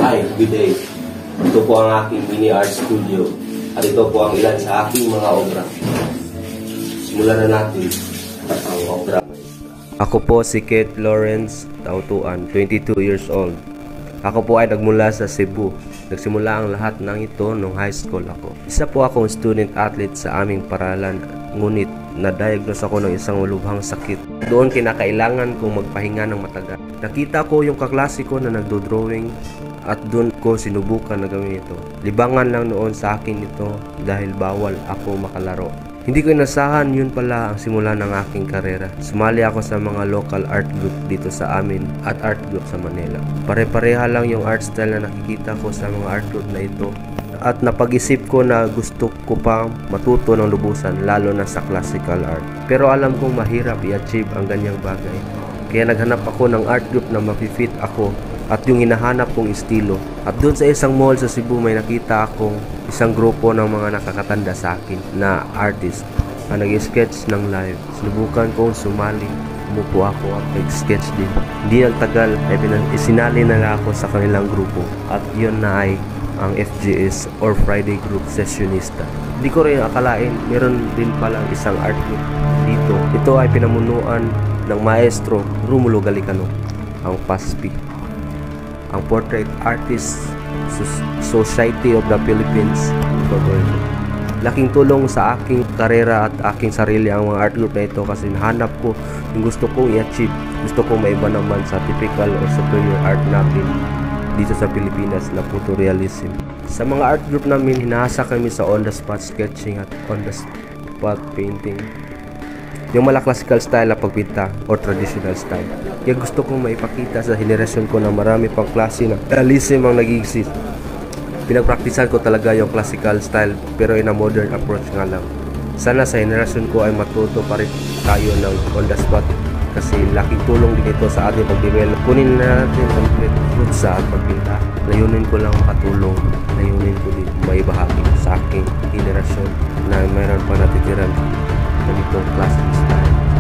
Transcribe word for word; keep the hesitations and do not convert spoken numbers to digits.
Hi, good day. Ito po ang aking mini art studio. At ito po ang ilan sa aking mga obra. Simulan na natin ang obra. Ako po si Kate Lawrence Tautuan, twenty-two years old. Ako po ay nagmula sa Cebu. Nagsimula ang lahat ng ito nung high school ako. Isa po akong student athlete sa aming paralan, ngunit na-diagnose ako ng isang malubhang sakit. Doon kinakailangan kong magpahinga ng matagal. Nakita ko yung kaklase ko na nagdo-drawing at doon ko sinubukan na gawin ito. Libangan lang noon sa akin ito dahil bawal ako makalaro. Hindi ko inasahan, yun pala ang simula ng aking karera. Sumali ako sa mga local art group dito sa amin at art group sa Manila. Pare-pareha lang yung art style na nakikita ko sa mga art group na ito. At napag-isip ko na gusto ko pa matuto ng lubusan, lalo na sa classical art. Pero alam kong mahirap i-achieve ang ganyang bagay. Kaya naghanap ako ng art group na mapifit ako at yung hinahanap kong estilo. At doon sa isang mall sa Cebu may nakita akong isang grupo ng mga nakakatanda sa akin na artist na nag-sketch ng live. Sinubukan kong sumali, umupo ako at nag-sketch din. Hindi nagtagal ay isinali na ako sa kanilang grupo at yun na ay ang F G S or Friday Group Sessionista. Hindi ko rin akalain meron din palang isang art group dito. Ito ay pinamunuan ng maestro Romulo Galicano, ang P A S P, ang Portrait Artists Society of the Philippines. Laking tulong sa aking karera at aking sarili ang mga art group na ito kasi nahanap ko yung gusto kong i-achieve. Gusto kong maiba naman sa typical or superior art natin dito sa Pilipinas na photorealism. Sa mga art group namin, hinahasa kami sa on-the-spot sketching at on-the-spot painting. Yung mala classical style na pagpinta or traditional style. Kaya gusto kong maipakita sa henerasyon ko na marami pang klase ng realism ang nag-exist. Pinagpraktisan ko talaga yung classical style pero in a modern approach nga lang. Sana sa henerasyon ko ay matuto pa rin tayo ng on-the-spot kasi laking tulong din ito sa ating pag-develop. Kunin na natin ang truth sa pagpinta. Layunin ko lang makatulong. Layunin ko din maibahagi sa aking henerasyon na mayroon pa natitiran ganitong klaseng style.